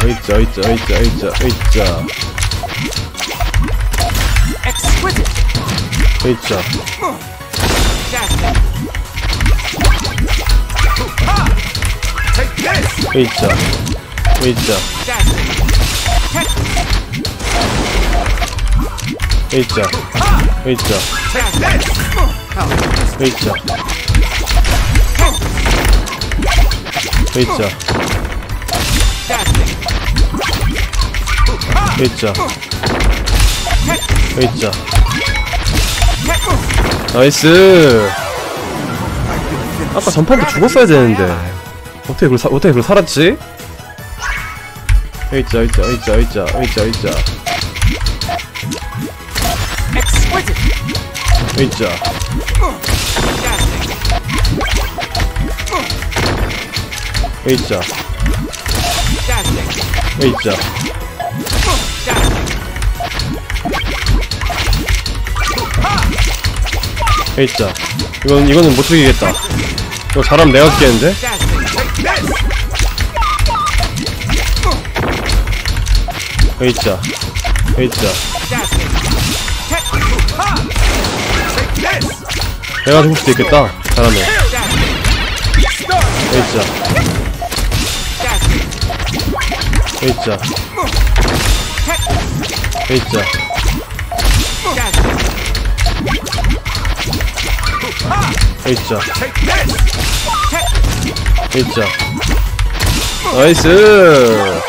으이짜 으이짜 으이짜 으이짜 으이짜 으이짜 으이짜 으이짜 으이짜 으이짜 으이짜 으이짜 으이짜 으이짜 나이스. 아까 전판도 죽었어야 되는데 어떻게 그걸 살았지? 으이짜 으이짜 으이짜 으이짜 으이짜 으이짜 으이짜 으이짜 으이짜 으이짜 이거는 못 죽이겠다. 이거 잘하면 내가 죽겠는데? 으이짜 으이짜 내가 죽을 수도 있겠다. 잘하네. 으이짜 으이짜 으이짜 으이짜 으이짜 나이스.